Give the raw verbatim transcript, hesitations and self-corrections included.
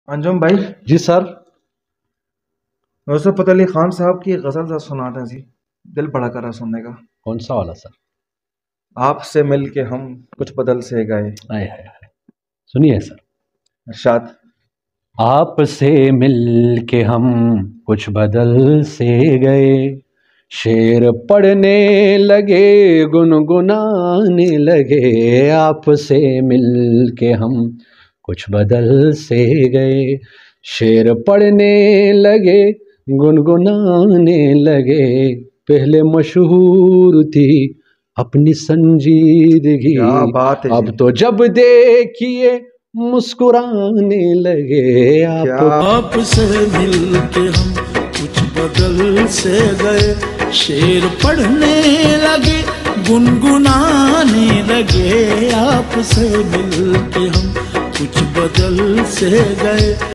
अंजुम भाई। जी सर। नुसरत फतेह अली खान साहब की गजल सा सुनाते हैं जी, दिल बड़ा कर रहा सुनने का। कौन सा वाला सर? आपसे मिल के हम कुछ बदल से गए। आए हाय हाय, सुनिए सर। इरशाद। आपसे मिल के हम कुछ बदल से गए, शेर पढ़ने लगे गुनगुनाने लगे। आपसे मिल के हम कुछ बदल से गए, शेर पढ़ने लगे गुनगुनाने लगे। पहले मशहूर थी अपनी संजीदगी, क्या बात है जी। अब तो जब देखिए मुस्कुराने लगे। क्या आप आपसे मिलके हम कुछ बदल से गए, शेर पढ़ने लगे गुनगुनाने लगे। आपसे मिलके हम कुछ बदल से गए।